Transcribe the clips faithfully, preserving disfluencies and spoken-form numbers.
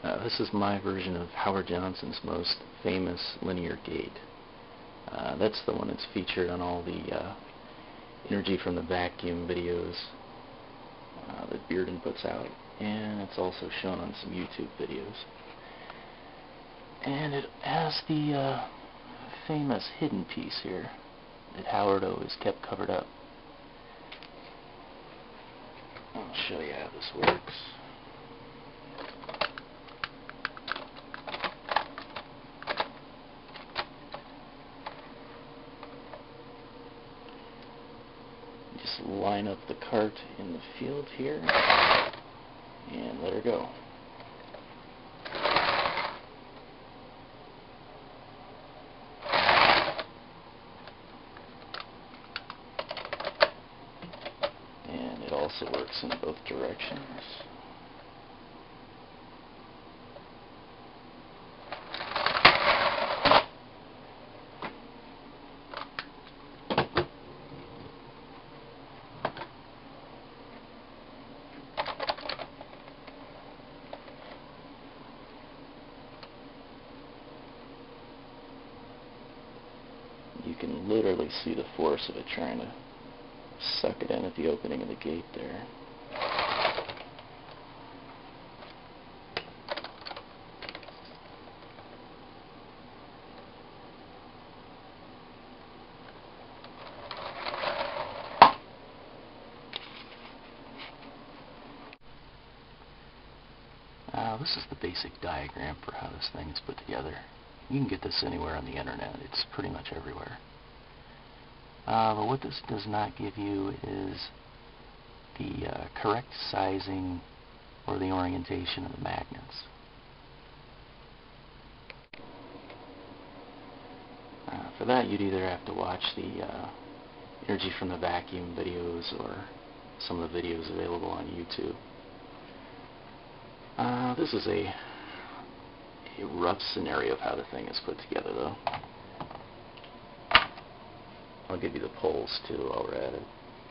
Uh, this is my version of Howard Johnson's most famous linear gate. Uh, that's the one that's featured on all the uh, Energy from the Vacuum videos uh, that Bearden puts out, and it's also shown on some YouTube videos. And it has the uh, famous hidden piece here that Howard always kept covered up. I'll show you how this works. Just line up the cart in the field here and let her go. And it also works in both directions. You can literally see the force of it trying to suck it in at the opening of the gate there. Uh, this is the basic diagram for how this thing is put together. You can get this anywhere on the internet. It's pretty much everywhere. Uh, but what this does not give you is the uh, correct sizing or the orientation of the magnets. Uh, for that, you'd either have to watch the uh, Energy from the Vacuum videos or some of the videos available on YouTube. Uh, this is a, a rough scenario of how the thing is put together, though. I'll give you the poles, too, while we're at it.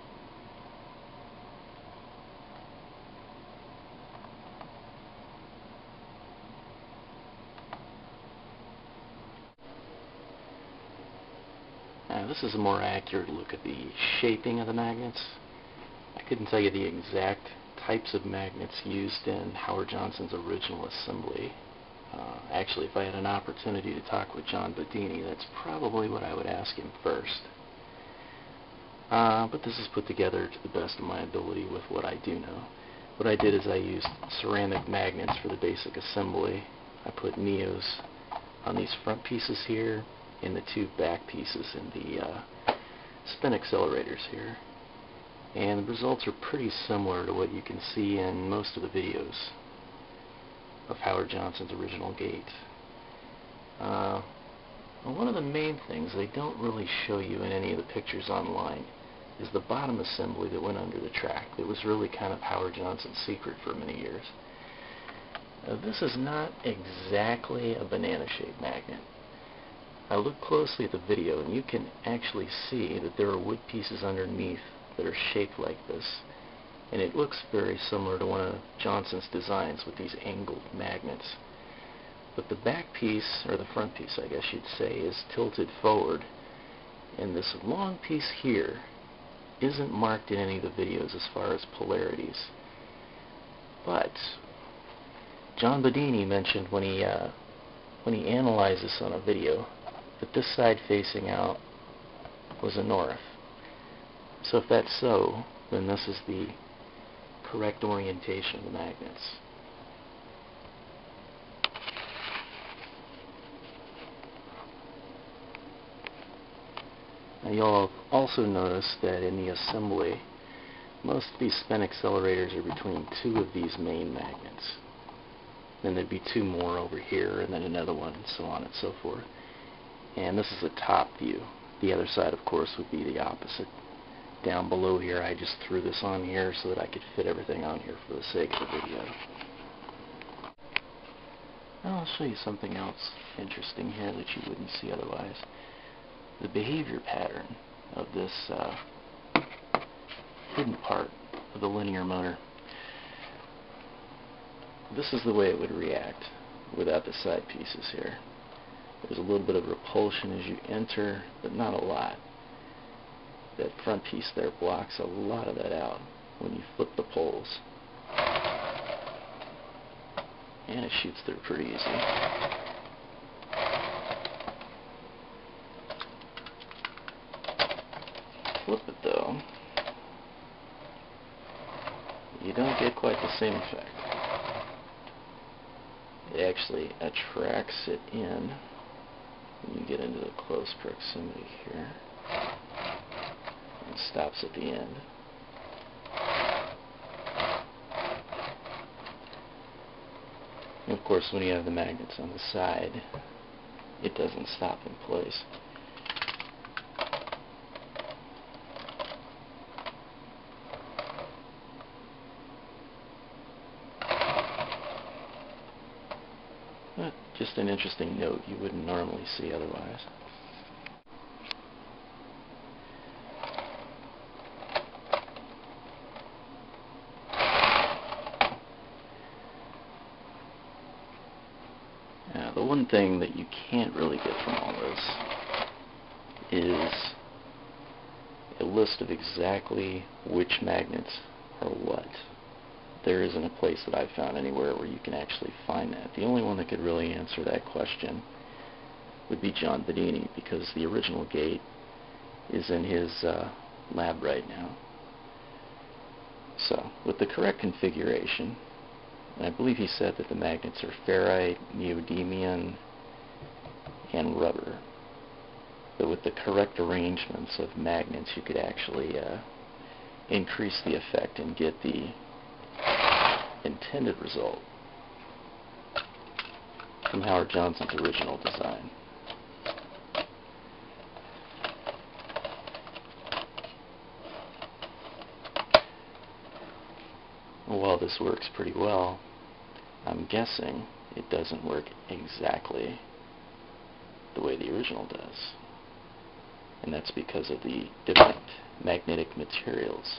Now, this is a more accurate look at the shaping of the magnets. I couldn't tell you the exact types of magnets used in Howard Johnson's original assembly. Uh, actually, if I had an opportunity to talk with John Bearden, that's probably what I would ask him first. Uh, but this is put together to the best of my ability with what I do know. What I did is I used ceramic magnets for the basic assembly. I put neos on these front pieces here and the two back pieces in the uh, spin accelerators here. And the results are pretty similar to what you can see in most of the videos of Howard Johnson's original gate. Uh, well, one of the main things they don't really show you in any of the pictures online is the bottom assembly that went under the track. It was really kind of Howard Johnson's secret for many years. Uh, this is not exactly a banana-shaped magnet. I looked closely at the video and you can actually see that there are wood pieces underneath that are shaped like this, and it looks very similar to one of Johnson's designs with these angled magnets. But the back piece, or the front piece I guess you'd say, is tilted forward, and this long piece here isn't marked in any of the videos as far as polarities. But John Bearden mentioned when he uh, when he analyzed this on a video that this side facing out was a north. So if that's so, then this is the correct orientation of the magnets. Now you'll also notice that in the assembly, most of these spin accelerators are between two of these main magnets. Then there'd be two more over here, and then another one, and so on and so forth. And this is a top view. The other side, of course, would be the opposite. Down below here, I just threw this on here so that I could fit everything on here for the sake of the video. Now I'll show you something else interesting here that you wouldn't see otherwise. The behavior pattern of this uh, hidden part of the linear motor. this is the way it would react without the side pieces here. There's a little bit of repulsion as you enter, but not a lot. That front piece there blocks a lot of that out when you flip the poles. And it shoots through pretty easy. Flip it though, you don't get quite the same effect. It actually attracts it in when you get into the close proximity here. And stops at the end. And of course, when you have the magnets on the side, it doesn't stop in place. But just an interesting note you wouldn't normally see otherwise. Now, the one thing that you can't really get from all this is a list of exactly which magnets are what. There isn't a place that I've found anywhere where you can actually find that. The only one that could really answer that question would be John Bedini, because the original gate is in his uh, lab right now. So, with the correct configuration, and I believe he said that the magnets are ferrite, neodymium, and rubber. But with the correct arrangements of magnets, you could actually uh, increase the effect and get the intended result from Howard Johnson's original design. While this works pretty well, I'm guessing it doesn't work exactly the way the original does. And that's because of the different magnetic materials.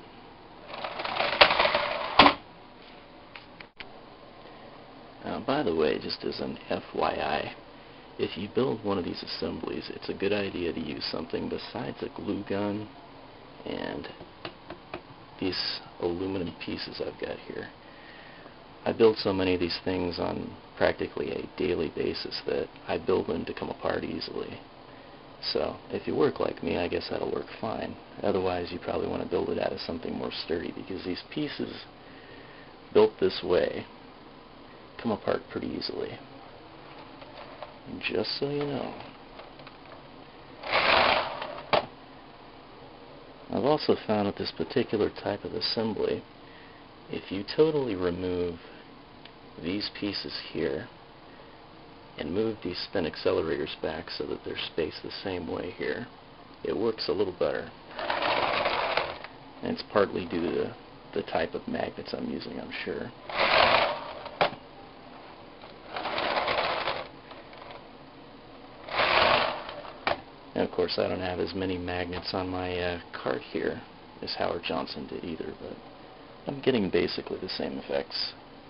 Uh, by the way, just as an F Y I, if you build one of these assemblies, it's a good idea to use something besides a glue gun and these aluminum pieces I've got here. I build so many of these things on practically a daily basis that I build them to come apart easily. So if you work like me, I guess that'll work fine. Otherwise, you probably want to build it out of something more sturdy, because these pieces built this way come apart pretty easily. And just so you know, I've also found with this particular type of assembly, if you totally remove these pieces here and move these spin accelerators back so that they're spaced the same way here, it works a little better. And it's partly due to the type of magnets I'm using, I'm sure. And of course, I don't have as many magnets on my uh, cart here as Howard Johnson did either, but I'm getting basically the same effects.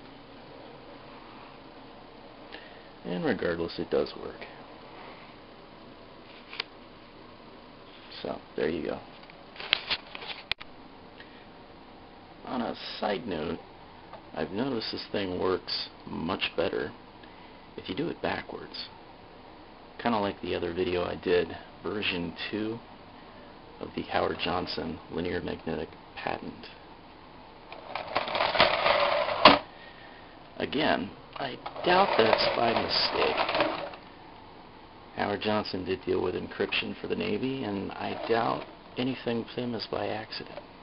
And regardless, it does work. So, there you go. On a side note, I've noticed this thing works much better if you do it backwards. Kind of like the other video I did, version two of the Howard Johnson linear magnetic patent. Again, I doubt that's by mistake. Howard Johnson did deal with encryption for the Navy, and I doubt anything with him is by accident.